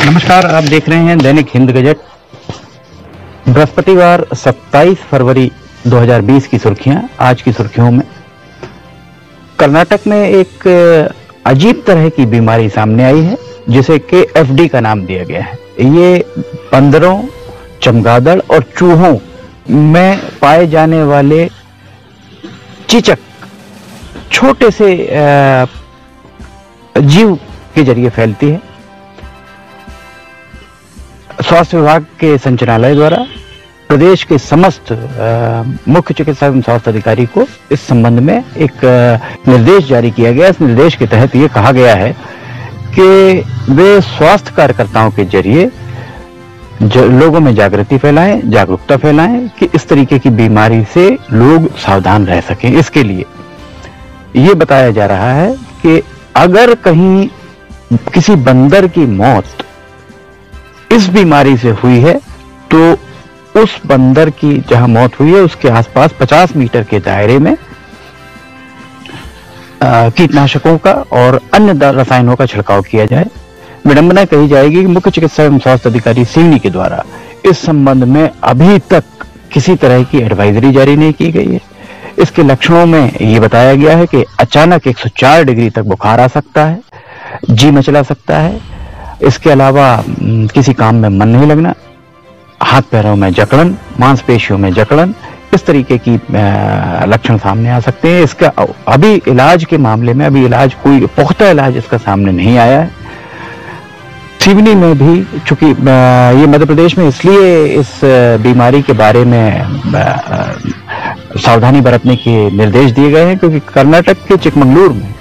नमस्कार, आप देख रहे हैं दैनिक हिंद गजट। बृहस्पतिवार 27 फरवरी 2020 की सुर्खियां। आज की सुर्खियों में कर्नाटक में एक अजीब तरह की बीमारी सामने आई है जिसे KFD का नाम दिया गया है। ये बंदरों, चमगादड़ और चूहों में पाए जाने वाले चीचक, छोटे से जीव के जरिए फैलती है। स्वास्थ्य विभाग के संचालनालय द्वारा प्रदेश के समस्त मुख्य चिकित्सा एवं स्वास्थ्य अधिकारी को इस संबंध में एक निर्देश जारी किया गया। इस निर्देश के तहत ये कहा गया है कि वे स्वास्थ्य कार्यकर्ताओं के जरिए लोगों में जागृति फैलाएं, जागरूकता फैलाएं कि इस तरीके की बीमारी से लोग सावधान रह सकें। इसके लिए ये बताया जा रहा है कि अगर कहीं किसी बंदर की मौत इस बीमारी से हुई है तो उस बंदर की जहां मौत हुई है उसके आसपास 50 मीटर के दायरे में कीटनाशकों का और अन्य रसायनों का छिड़काव किया जाए। विडंबना कही जाएगी कि मुख्य चिकित्सा एवं स्वास्थ्य अधिकारी सिवनी के द्वारा इस संबंध में अभी तक किसी तरह की एडवाइजरी जारी नहीं की गई है। इसके लक्षणों में ये बताया गया है कि अचानक 104 डिग्री तक बुखार आ सकता है, जी मचला सकता है। इसके अलावा किसी काम में मन नहीं लगना, हाथ पैरों में जकड़न, मांसपेशियों में जकड़न, इस तरीके की लक्षण सामने आ सकते हैं। इसका अभी इलाज के मामले में अभी कोई पुख्ता इलाज इसका सामने नहीं आया है। सिवनी में भी, चूंकि ये मध्य प्रदेश में इसलिए इस बीमारी के बारे में सावधानी बरतने के निर्देश दिए गए हैं क्योंकि कर्नाटक के चिकमंगलुरु में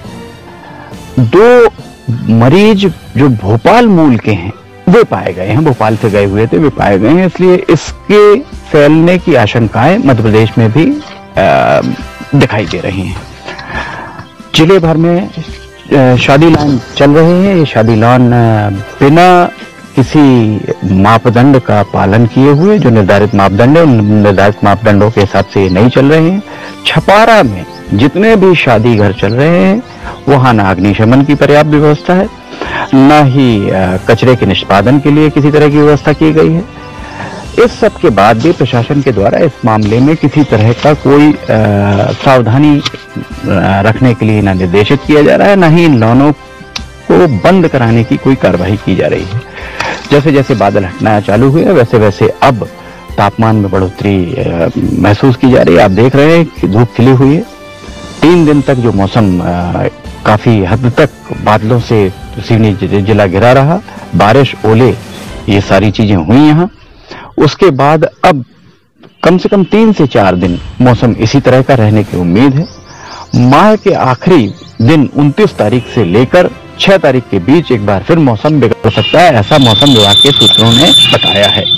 2 मरीज जो भोपाल मूल के हैं वे पाए गए हैं। भोपाल से गए हुए थे, वे पाए गए हैं। इसलिए इसके फैलने की आशंकाएं मध्य प्रदेश में भी दिखाई दे रही हैं। जिले भर में शादी लॉन चल रहे हैं। ये शादी लॉन बिना किसी मापदंड का पालन किए हुए, जो निर्धारित मापदंड है उन निर्धारित मापदंडों के हिसाब से नहीं चल रहे हैं। छपारा में जितने भी शादी घर चल रहे हैं वहां न अग्निशमन की पर्याप्त व्यवस्था है, न ही कचरे के निष्पादन के लिए किसी तरह की व्यवस्था की गई है। इस सब के बाद भी प्रशासन के द्वारा इस मामले में किसी तरह का कोई सावधानी रखने के लिए न निर्देशित किया जा रहा है, न ही इन लॉनों को बंद कराने की कोई कार्रवाई की जा रही है। जैसे जैसे बादल हटना चालू हुए वैसे वैसे अब तापमान में बढ़ोतरी महसूस की जा रही है। आप देख रहे हैं कि धूप खिली हुई है। 3 दिन तक जो मौसम काफी हद तक बादलों से सिवनी जिला घिरा रहा, बारिश, ओले, ये सारी चीजें हुई यहाँ। उसके बाद अब कम से कम 3 से 4 दिन मौसम इसी तरह का रहने की उम्मीद है। माह के आखिरी दिन 29 तारीख से लेकर 6 तारीख के बीच एक बार फिर मौसम बिगड़ सकता है, ऐसा मौसम विभाग के सूत्रों ने बताया है।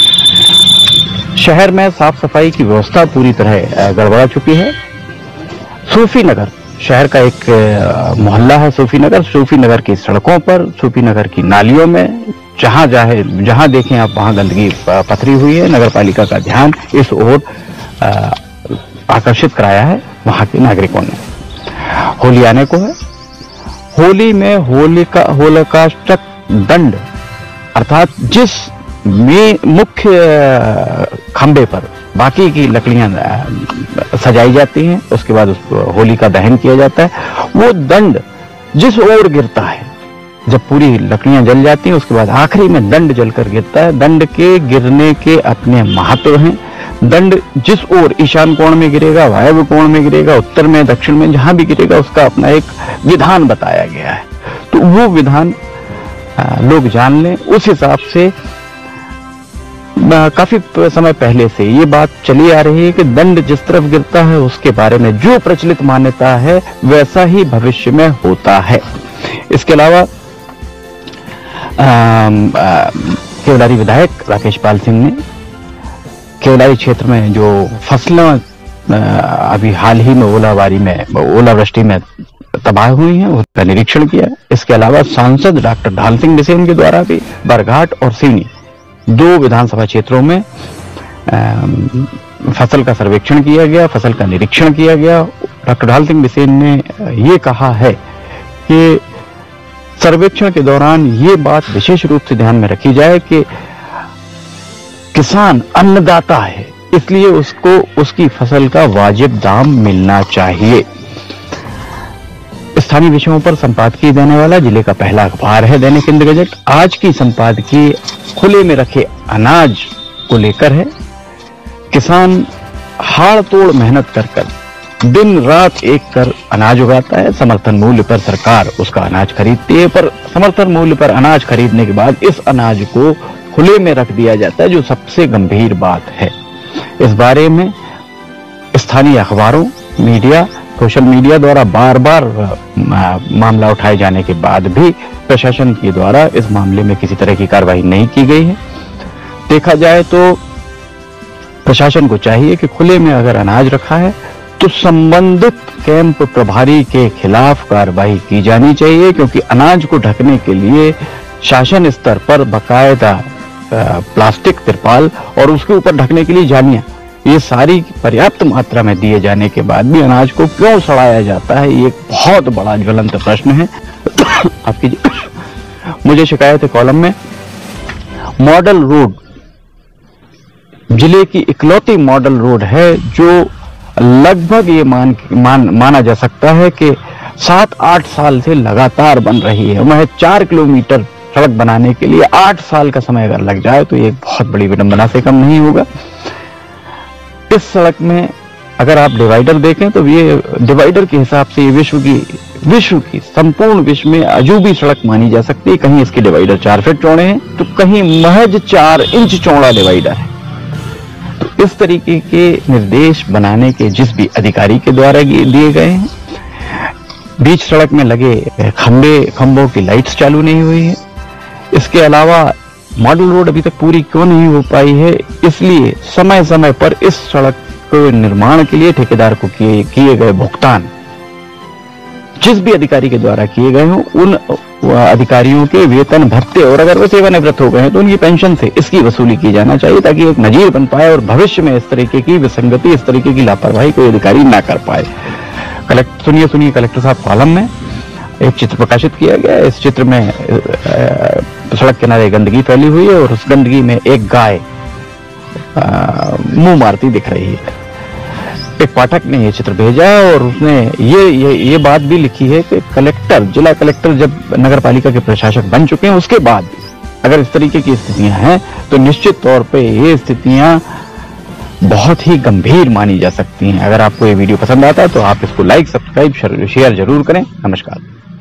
शहर में साफ सफाई की व्यवस्था पूरी तरह गड़बड़ा चुकी है। सूफी नगर शहर का एक मोहल्ला है सूफी नगर की सड़कों पर, सूफी नगर की नालियों में जहां देखें आप वहां गंदगी पथरी हुई है। नगर पालिका का ध्यान इस ओर आकर्षित कराया है वहां के नागरिकों ने। होली आने को है। होली में होलिकाष्टक दंड, अर्थात जिस में मुख्य खंबे पर बाकी की लकड़ियां सजाई जाती हैं, उसके बाद उस होली का दहन किया जाता है, वो दंड जिस ओर गिरता है, जब पूरी लकड़ियां जल जाती हैं उसके बाद आखिरी में दंड जलकर गिरता है। दंड के गिरने के अपने महत्व हैं। दंड जिस ओर, ईशान कोण में गिरेगा, वायव्य कोण में गिरेगा, उत्तर में, दक्षिण में, जहां भी गिरेगा उसका अपना एक विधान बताया गया है। तो वो विधान लोग जान लें। उस हिसाब से काफी समय पहले से ये बात चली आ रही है कि दंड जिस तरफ गिरता है उसके बारे में जो प्रचलित मान्यता है वैसा ही भविष्य में होता है। इसके अलावा केवलारी विधायक राकेश पाल सिंह ने केवलारी क्षेत्र में जो फसलें अभी हाल ही में ओलावृष्टि में तबाह हुई हैं उसका निरीक्षण किया। इसके अलावा सांसद डॉक्टर ढाल सिंह बिसेन के द्वारा भी बरघाट और सिवनी 2 विधानसभा क्षेत्रों में फसल का सर्वेक्षण किया गया, फसल का निरीक्षण किया गया। डॉक्टर ढाल सिंह बिसेन ने ये कहा है कि सर्वेक्षण के दौरान ये बात विशेष रूप से ध्यान में रखी जाए कि किसान अन्नदाता है, इसलिए उसको उसकी फसल का वाजिब दाम मिलना चाहिए। स्थानीय विषयों पर संपादकीय देने वाला जिले का पहला अखबार है दैनिक हिंद गजट। आज की संपादकीय खुले में रखे अनाज को लेकर है। किसान हाड़ तोड़ मेहनत कर दिन रात एक कर अनाज उगाता है। समर्थन मूल्य पर सरकार उसका अनाज खरीदती है, पर समर्थन मूल्य पर अनाज खरीदने के बाद इस अनाज को खुले में रख दिया जाता है, जो सबसे गंभीर बात है। इस बारे में स्थानीय अखबारों, मीडिया, सोशल मीडिया द्वारा बार बार मामला उठाए जाने के बाद भी प्रशासन के द्वारा इस मामले में किसी तरह की कार्रवाई नहीं की गई है। देखा जाए तो प्रशासन को चाहिए कि खुले में अगर अनाज रखा है तो संबंधित कैंप प्रभारी के खिलाफ कार्रवाई की जानी चाहिए, क्योंकि अनाज को ढकने के लिए शासन स्तर पर बाकायदा प्लास्टिक तिरपाल और उसके ऊपर ढकने के लिए जालियां, ये सारी पर्याप्त मात्रा में दिए जाने के बाद भी अनाज को क्यों सड़ाया जाता है, ये एक बहुत बड़ा ज्वलंत प्रश्न है। आपकी मुझे शिकायत है कॉलम में, मॉडल रोड जिले की इकलौती मॉडल रोड है जो लगभग ये माना जा सकता है कि 7-8 साल से लगातार बन रही है। वह 4 किलोमीटर सड़क बनाने के लिए 8 साल का समय अगर लग जाए तो ये बहुत बड़ी विडंबना से कम नहीं होगा। इस सड़क में अगर आप डिवाइडर देखें तो ये डिवाइडर के हिसाब से ये विश्व की संपूर्ण विश्व में अजूबी सड़क मानी जा सकती है। कहीं इसके डिवाइडर 4 फीट चौड़े हैं तो कहीं महज 4 इंच चौड़ा डिवाइडर है। तो इस तरीके के निर्देश बनाने के जिस भी अधिकारी के द्वारा दिए गए हैं, बीच सड़क में लगे खंभों की लाइट्स चालू नहीं हुई है। इसके अलावा मॉडल रोड अभी तक पूरी क्यों नहीं हो पाई है, इसलिए समय समय पर इस सड़क के निर्माण के लिए ठेकेदार को किए गए भुगतान जिस भी अधिकारी के द्वारा किए गए हों, उन अधिकारियों के वेतन भत्ते और अगर वो सेवानिवृत्त हो गए हैं तो उनकी पेंशन से इसकी वसूली की जाना चाहिए, ताकि एक नजीर बन पाए और भविष्य में इस तरीके की विसंगति, इस तरीके की लापरवाही कोई अधिकारी ना कर पाए। सुनिए कलेक्टर साहब कॉलम में एक चित्र प्रकाशित किया गया है। इस चित्र में सड़क किनारे गंदगी फैली हुई है और उस गंदगी में एक गाय मुंह मारती दिख रही है। एक पाठक ने ये चित्र भेजा है और उसने ये बात भी लिखी है कि जिला कलेक्टर जब नगर पालिका के प्रशासक बन चुके हैं उसके बाद भी अगर इस तरीके की स्थितियां हैं तो निश्चित तौर पे ये स्थितियां बहुत ही गंभीर मानी जा सकती हैं। अगर आपको ये वीडियो पसंद आता है तो आप इसको लाइक, सब्सक्राइब, शेयर जरूर करें। नमस्कार।